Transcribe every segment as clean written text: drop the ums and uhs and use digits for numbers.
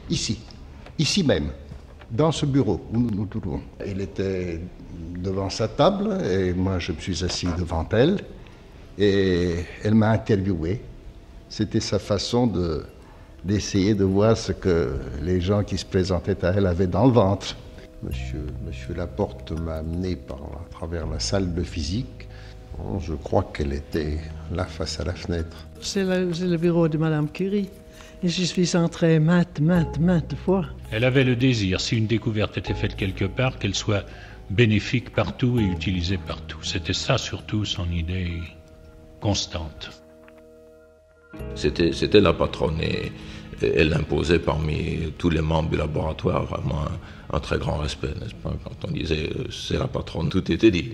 ici même, dans ce bureau où nous nous trouvons. Elle était devant sa table et moi je me suis assis devant elle et elle m'a interviewé. C'était sa façon d'essayer de voir ce que les gens qui se présentaient à elle avaient dans le ventre. Monsieur Laporte m'a amené à travers la salle de physique. Je crois qu'elle était là face à la fenêtre. C'est le bureau de Madame Curie. Et je suis entrée maintes fois. Elle avait le désir, si une découverte était faite quelque part, qu'elle soit bénéfique partout et utilisée partout. C'était ça surtout son idée constante. C'était la patronne et elle imposait parmi tous les membres du laboratoire vraiment un très grand respect, n'est-ce pas? Quand on disait c'est la patronne, tout était dit.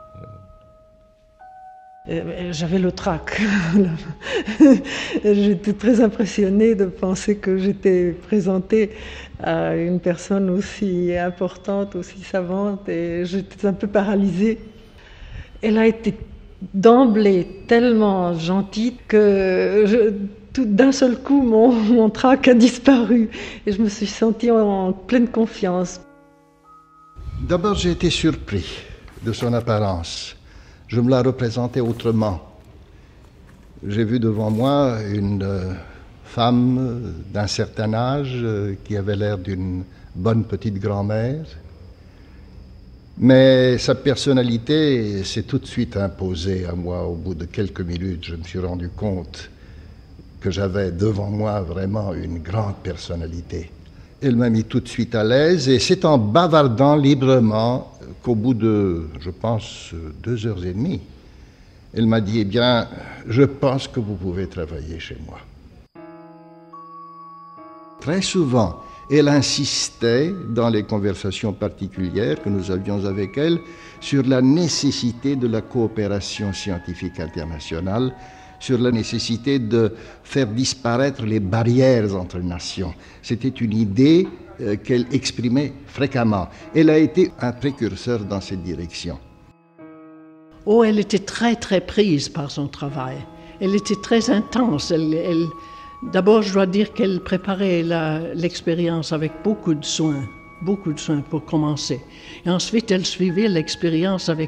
J'avais le trac. J'étais très impressionnée de penser que j'étais présentée à une personne aussi importante, aussi savante, et j'étais un peu paralysée. Elle a été d'emblée tellement gentille que d'un seul coup, mon trac a disparu et je me suis sentie en pleine confiance. D'abord, j'ai été surpris de son apparence. Je me la représentais autrement. J'ai vu devant moi une femme d'un certain âge qui avait l'air d'une bonne petite grand-mère. Mais sa personnalité s'est tout de suite imposée à moi. Au bout de quelques minutes, je me suis rendu compte que j'avais devant moi vraiment une grande personnalité. Elle m'a mis tout de suite à l'aise et c'est en bavardant librement qu'au bout de, je pense, 2h30, elle m'a dit « Eh bien, je pense que vous pouvez travailler chez moi ». Très souvent, elle insistait dans les conversations particulières que nous avions avec elle sur la nécessité de la coopération scientifique internationale, sur la nécessité de faire disparaître les barrières entre nations. C'était une idée qu'elle exprimait fréquemment. Elle a été un précurseur dans cette direction. Oh, elle était très prise par son travail. Elle était très intense. D'abord, je dois dire qu'elle préparait l'expérience avec beaucoup de soin pour commencer. Et ensuite, elle suivait l'expérience avec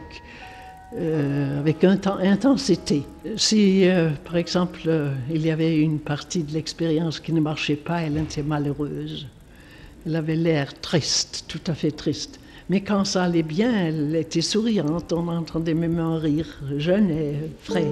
intensité. Si, par exemple, il y avait une partie de l'expérience qui ne marchait pas, elle était malheureuse. Elle avait l'air triste, tout à fait triste. Mais quand ça allait bien, elle était souriante, on entendait même un rire jeune et frais.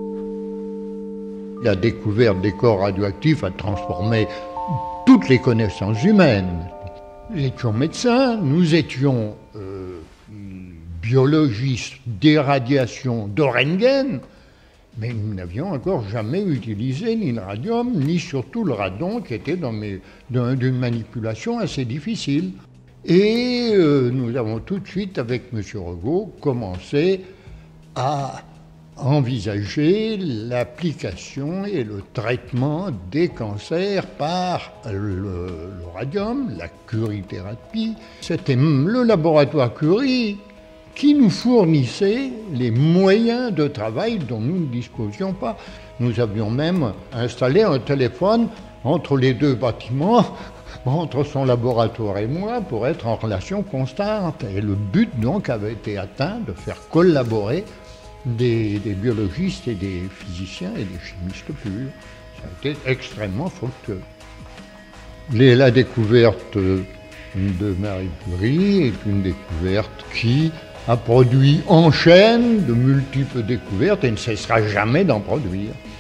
La découverte des corps radioactifs a transformé toutes les connaissances humaines. Nous étions médecins, nous étions biologistes des radiations de Röntgen, mais nous n'avions encore jamais utilisé ni le radium, ni surtout le radon, qui était d'une manipulation assez difficile. Et nous avons tout de suite, avec M. Regaud, commencé à envisager l'application et le traitement des cancers par le radium, la Curie-thérapie. C'était le laboratoire Curie qui nous fournissait les moyens de travail dont nous ne disposions pas. Nous avions même installé un téléphone entre les deux bâtiments, entre son laboratoire et moi, pour être en relation constante. Et le but donc avait été atteint de faire collaborer des biologistes et des physiciens et des chimistes purs. Ça a été extrêmement fructueux. La découverte de Marie Curie est une découverte qui a produit en chaîne de multiples découvertes et ne cessera jamais d'en produire.